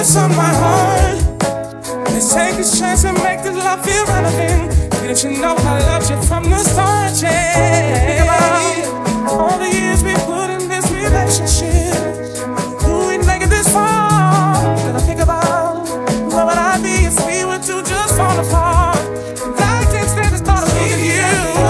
what's on my heart. Let's take this chance and make this love feel relevant. Didn't you know I loved you from the start, yeah? Think about all the years we put in this relationship. Who would make it this far? Then I think about what would I be if we were to just fall apart. And I can't stand the thought of leaving you.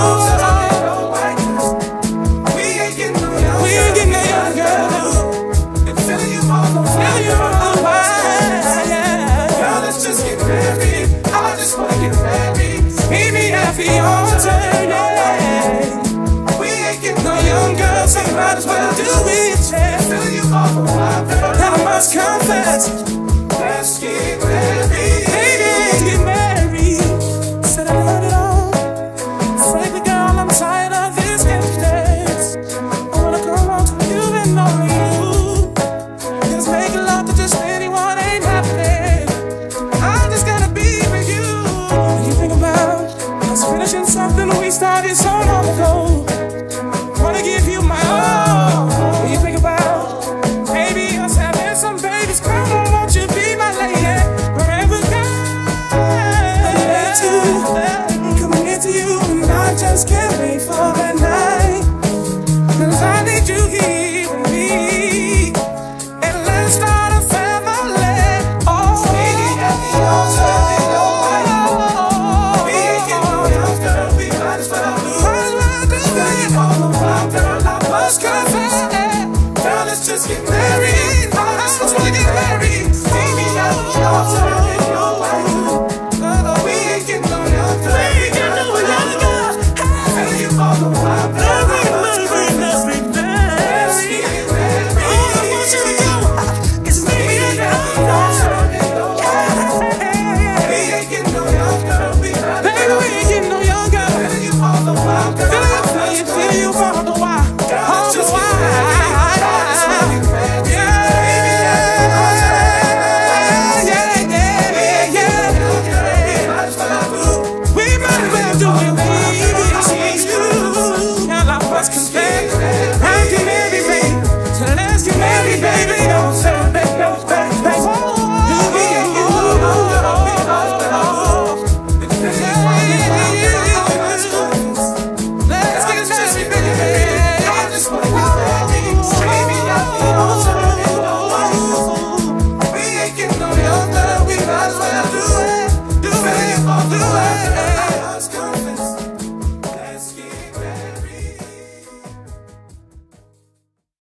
We ain't getting no younger. And feeling you all the while. Girl, let's just get married. I just wanna get married. Meet me at the altar, yeah. We ain't getting no younger, so you might as well do it, yeah. Feeling you all the while, girl. Now I must confess, let's get married. Baby, let's get married. Said I heard it all. Frankly, girl, I'm tired of this emptiness. I wanna come home to you and only you. Cause making love to just anyone ain't happening. I just gotta be with you. When you think about us finishing something we started so long ago, wanna give you my all. When you think about maybe us having some babies, come on, won't you be my lady forever, girl? Coming into you and I just can't wait.